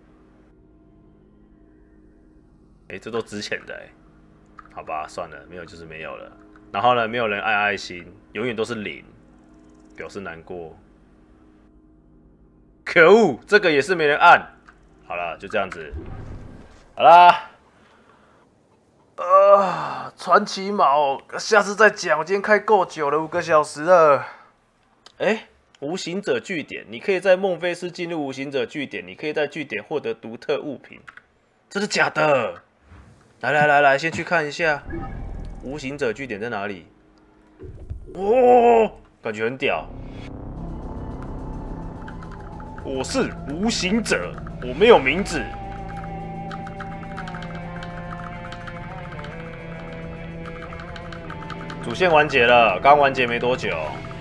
哎，这都值钱的哎，好吧，算了，没有就是没有了。然后呢，没有人爱爱心，永远都是零，表示难过。可恶，这个也是没人按。好了，就这样子。好啦，呃，传奇矛，下次再讲。我今天开够久了，五个小时了。哎，无形者据点，你可以在孟菲斯进入无形者据点，你可以在据点获得独特物品。这是假的。来来来来，先去看一下无形者据点在哪里。哦，感觉很屌。我是无形者，我没有名字。主线完结了，刚完结没多久。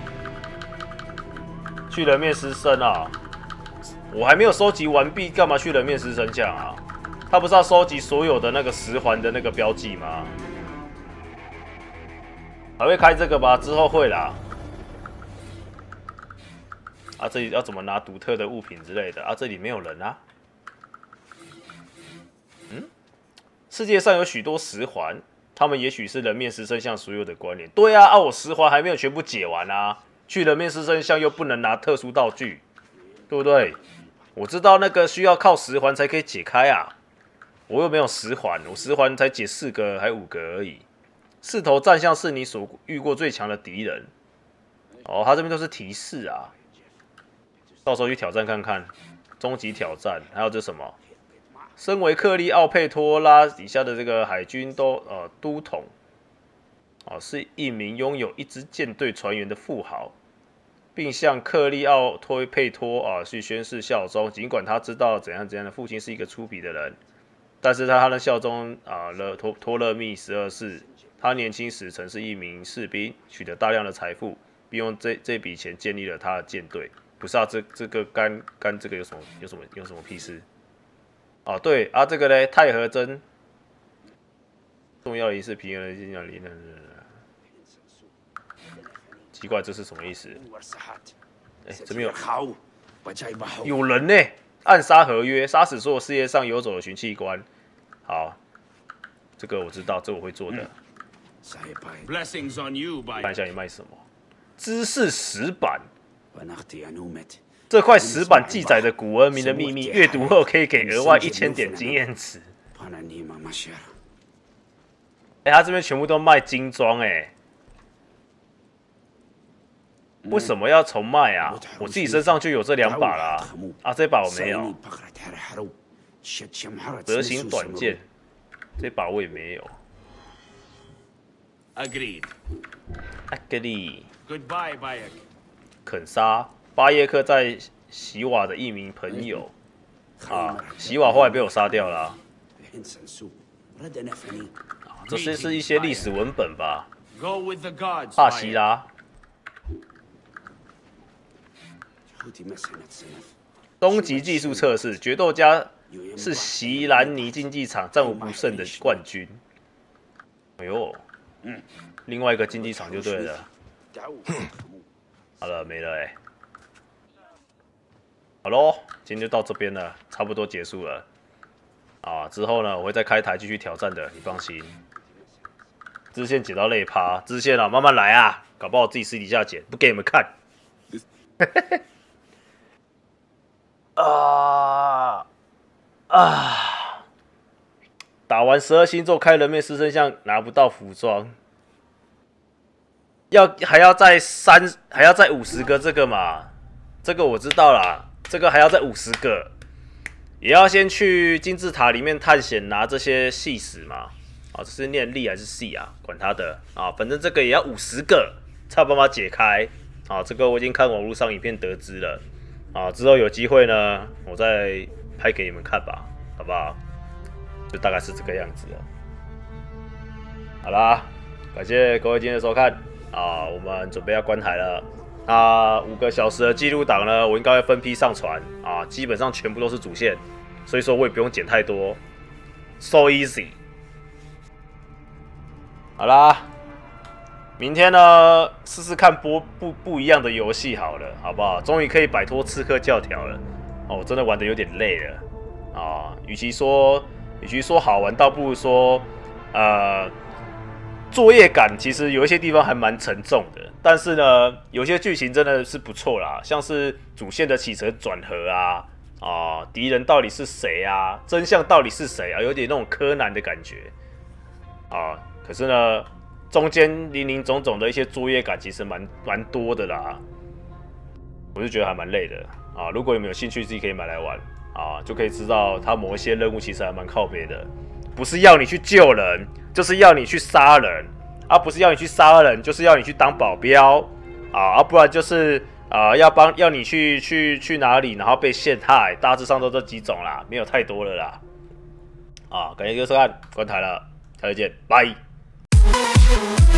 去人面狮身啊！我还没有收集完毕，干嘛去人面狮身像啊？他不是要收集所有的那个十环的那个标记吗？还会开这个吧？之后会啦。啊，这里要怎么拿独特的物品之类的？啊，这里没有人啊。嗯，世界上有许多十环，他们也许是人面狮身像所有的关联。对啊，啊，我十环还没有全部解完啊。去人面狮身像又不能拿特殊道具，对不对？我知道那个需要靠十环才可以解开啊。我又没有十环，我十环才解四个还五个而已。四头战象是你所遇过最强的敌人。哦，他这边都是提示啊，到时候去挑战看看。终极挑战，还有这什么？身为克利奥佩托拉底下的这个海军都呃都统，哦，是一名拥有一支舰队船员的富豪。 并向克利奥托佩托啊去宣誓效忠。尽管他知道怎样怎样的父亲是一个粗鄙的人，但是他他的效忠啊了托托勒密十二世。他年轻时曾是一名士兵，取得大量的财富，并用这这笔钱建立了他的舰队。不是啊，这这个干干这个有什么有什么有什么屁事？哦，对啊，这个呢，太和真重要的仪式平衡的信仰里呢。奇怪，这是什么意思？哎，这边有有人呢，暗杀合约，杀死所有世界上游走的寻器官。好，这个我知道，这我会做的。 Blessings on you, 看一下你卖什么？知识石板。这块石板记载着古文明的秘密，阅读后可以给额外一千点经验值。哎、欸，他这边全部都卖精装哎、欸，为什么要重卖啊？我自己身上就有这两把啦，啊，这把我没有。蛇形短剑，这把我也没有。 Agreed. Agreed. Goodbye, Bayek. 肯沙巴耶克在席瓦的一名朋友啊，席瓦后来被我杀掉了、啊。这些是一些历史文本吧？巴西拉。终极技术测试，决斗家是席兰尼竞技场战无不胜的冠军。哎呦，另外一个竞技场就对了。好了，没了哎、欸。好喽，今天就到这边了，差不多结束了。啊，之后呢，我会再开台继续挑战的，你放心。支线解到累趴，支线啊，慢慢来啊，搞不好自己私底下剪，不给你们看。啊啊！打完十二星座开人面狮身像拿不到服装。要还要再三，还要再五十个这个嘛？这个我知道啦，这个还要再五十个，也要先去金字塔里面探险拿这些细史嘛。啊，这是念力还是细啊？管他的啊，反正这个也要五十个才有办法解开。啊，这个我已经看网络上影片得知了。啊，之后有机会呢，我再拍给你们看吧，好不好？就大概是这个样子了。好啦，感谢各位今天的收看。啊，我们准备要关台了。那五个小时的记录档呢，我应该会分批上传啊，基本上全部都是主线，所以说我也不用剪太多 ，so easy。好啦，明天呢试试看播不不一样的游戏好了，好不好？终于可以摆脱刺客教条了。哦，我真的玩的有点累了啊。与其说与其说好玩，倒不如说呃。作业感其实有一些地方还蛮沉重的，但是呢，有些剧情真的是不错啦，像是主线的起承转合啊，啊，敌人到底是谁啊，真相到底是谁啊，有点那种柯南的感觉啊。可是呢，中间林林总总的一些作业感其实蛮蛮多的啦，我就觉得还蛮累的啊。如果你们有兴趣，自己可以买来玩啊，就可以知道它某一些任务其实还蛮靠北的。不是要你去救人，就是要你去杀人，啊，不是要你去杀人，就是要你去当保镖，啊，啊不然就是啊要帮要你去去去哪里，然后被陷害，大致上都这几种啦，没有太多了啦，啊，感谢各位收看，关台了，下次见，拜。